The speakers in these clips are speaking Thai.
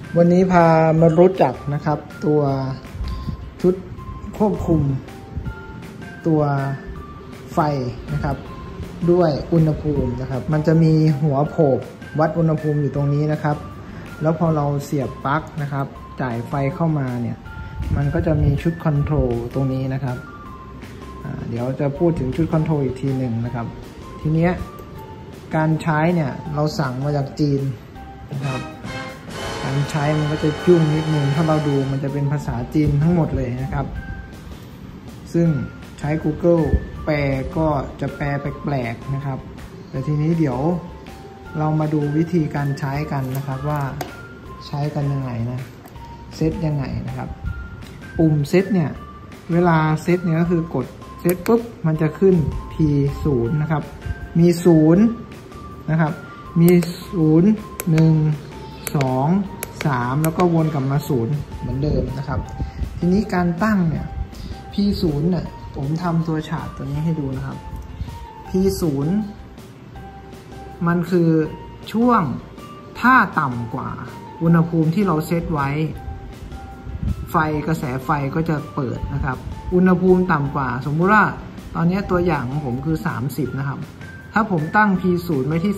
วันนี้พามารู้จักนะครับตัวชุดควบคุมตัวไฟนะครับด้วยอุณหภูมินะครับมันจะมีหัวโผกวัดอุณหภูมิอยู่ตรงนี้นะครับแล้วพอเราเสียบปลั๊กนะครับจ่ายไฟเข้ามาเนี่ยมันก็จะมีชุดคอนโทรลตรงนี้นะครับเดี๋ยวจะพูดถึงชุดคอนโทรลอีกทีหนึ่งนะครับทีนี้การใช้เนี่ยเราสั่งมาจากจีนนะครับการใช้มันก็จะยุ่งนิดนึงถ้าเราดูมันจะเป็นภาษาจีนทั้งหมดเลยนะครับซึ่งใช้ Google แปลก็จะแปลแปลกๆนะครับแต่ทีนี้เดี๋ยวเรามาดูวิธีการใช้กันนะครับว่าใช้กันยังไงนะเซตยังไงนะครับปุ่มเซตเนี่ยเวลาเซตเนี่ยก็คือกดเซตปุ๊บมันจะขึ้น P0 นะครับมี0นะครับมี0 1 2 3แล้วก็วนกลับมา0เหมือนเดิมนะครับทีนี้การตั้งเนี่ย P0 เนี่ยผมทำตัวฉากตัวนี้ให้ดูนะครับ P0 มันคือช่วงถ้าต่ำกว่าอุณหภูมิที่เราเซตไว้ไฟกระแสไฟก็จะเปิดนะครับอุณหภูมิต่ำกว่าสมมุติว่าตอนนี้ตัวอย่างของผมคือ30นะครับถ้าผมตั้ง P0 ไว้ที่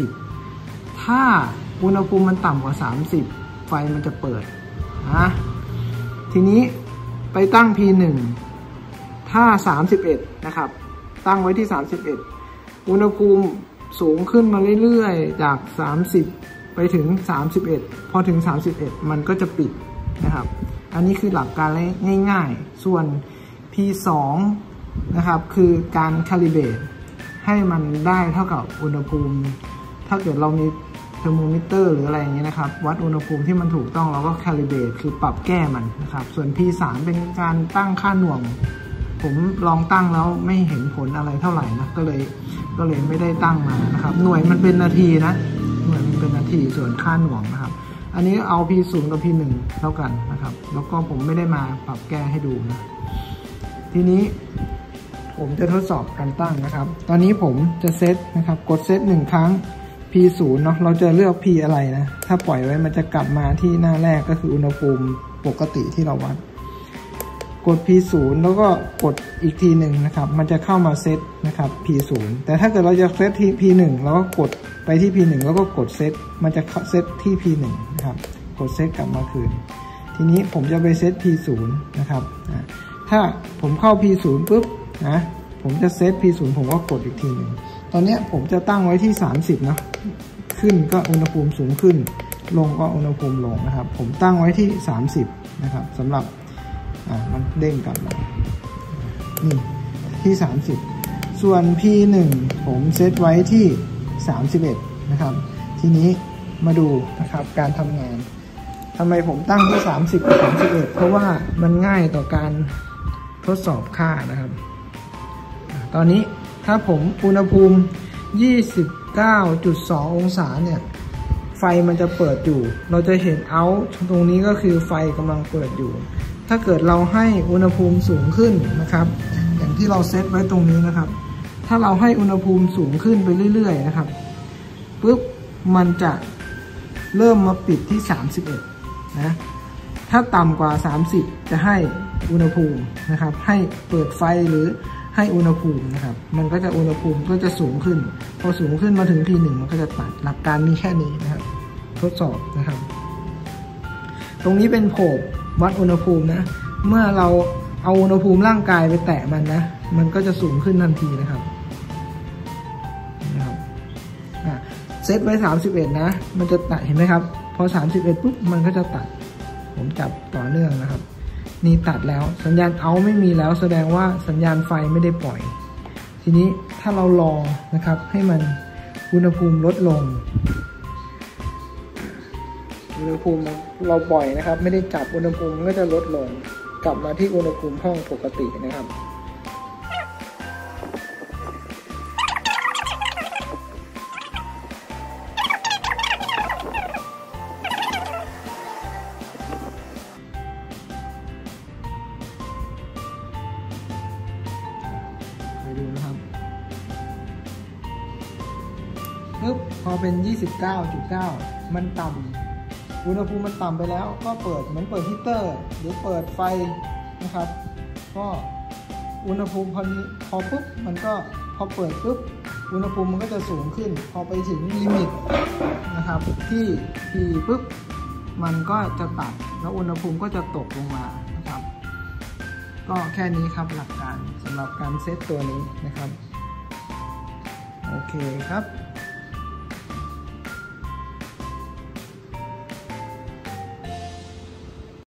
30ถ้าอุณหภูมิมันต่ำกว่า30ไฟมันจะเปิดนะทีนี้ไปตั้ง P1 ถ้า31นะครับตั้งไว้ที่31อุณหภูมิสูงขึ้นมาเรื่อยๆจาก30ไปถึง31พอถึง31มันก็จะปิดนะครับอันนี้คือหลักการง่ายๆส่วน P2 นะครับคือการคาลิเบรตให้มันได้เท่ากับอุณหภูมิถ้าเกิดเรามีเทอร์โมมิเตอร์หรืออะไรอย่างเงี้ยนะครับวัดอุณหภูมิที่มันถูกต้องเราก็คาลิเบรตคือปรับแก้มันนะครับส่วน P3 เป็นการตั้งค่าหน่วงผมลองตั้งแล้วไม่เห็นผลอะไรเท่าไหร่นะก็เลยไม่ได้ตั้งมานะครับหน่วยมันเป็นนาทีนะหน่วยมันเป็นนาทีส่วนค่าหน่วงนะครับอันนี้เอา P0 กับ P1 เท่ากันนะครับแล้วก็ผมไม่ได้มาปรับแก้ให้ดูนะทีนี้ผมจะทดสอบการตั้งนะครับตอนนี้ผมจะเซตนะครับกดเซต1ครั้ง P0 เนาะเราจะเลือก P อะไรนะถ้าปล่อยไว้มันจะกลับมาที่หน้าแรกก็คืออุณหภูมิปกติที่เราวัดกด P0 แล้วก็กดอีกทีหนึ่งนะครับมันจะเข้ามาเซตนะครับ P0 แต่ถ้าเกิดเราจะเซตที่ P1 เราก็กดไปที่ P1 แล้วก็กดเซตมันจะเซตที่ P1 นะครับกดเซตกลับมาคืนทีนี้ผมจะไปเซต P0 นะครับถ้าผมเข้า P0 ปุ๊บนะผมจะเซต P0 ผมก็กดอีกทีหนึ่งตอนนี้ผมจะตั้งไว้ที่30นะขึ้นก็อุณหภูมิสูงขึ้นลงก็อุณหภูมิลงนะครับผมตั้งไว้ที่30นะครับสำหรับมันเด้งกลับมานี่ที่30ส่วน P1 ผมเซตไว้ที่31นะครับทีนี้มาดูนะครับการทำงานทำไมผมตั้งที่30กับ31เพราะว่ามันง่ายต่อการทดสอบค่านะครับตอนนี้ถ้าผมอุณหภูมิ 29.2 องศาเนี่ยไฟมันจะเปิดอยู่เราจะเห็นเอาท์ตรงนี้ก็คือไฟกำลังเปิดอยู่ถ้าเกิดเราให้อุณหภูมิสูงขึ้นนะครับอย่างที่เราเซตไว้ตรงนี้นะครับถ้าเราให้อุณหภูมิสูงขึ้นไปเรื่อยๆนะครับปุ๊บมันจะเริ่มมาปิดที่31นะถ้าต่ำกว่า30จะให้อุณหภูมินะครับให้เปิดไฟหรือให้อุณหภูมินะครับมันก็จะอุณหภูมิก็จะสูงขึ้นพอสูงขึ้นมาถึง P1 มันก็จะตัดหลักการมีแค่นี้นะครับทดสอบนะครับตรงนี้เป็นโผกวัดอุณหภูมินะเมื่อเราเอาอุณหภูมิร่างกายไปแตะมันนะมันก็จะสูงขึ้นทันทีนะครับเซตไว้31นะมันจะตัดเห็นไหมครับพอ31ปุ๊บมันก็จะตัดผมจับต่อเนื่องนะครับนี่ตัดแล้วสัญญาณเอาไม่มีแล้วแสดงว่าสัญญาณไฟไม่ได้ปล่อยทีนี้ถ้าเรารอนะครับให้มันอุณหภูมิลดลงอุณหภูมิเราปล่อยนะครับไม่ได้จับอุณหภูมิก็จะลดลงกลับมาที่อุณหภูมิห้องปกตินะครับไปดูนะครับปึ๊บพอเป็น 29.9 มันต่อุณหภูมิมันต่ำไปแล้วก็เปิดเหมือนเปิดฮีตเตอร์หรือเปิดไฟนะครับก็อุณหภูมิพอปุ๊บมันก็พอเปิดปุ๊บอุณหภูมิมันก็จะสูงขึ้นพอไปถึงลิมิตนะครับที่ P ปุ๊บมันก็จะตัดแล้วอุณหภูมิก็จะตกลงมานะครับก็แค่นี้ครับหลักการสำหรับการเซตตัวนี้นะครับโอเคครับ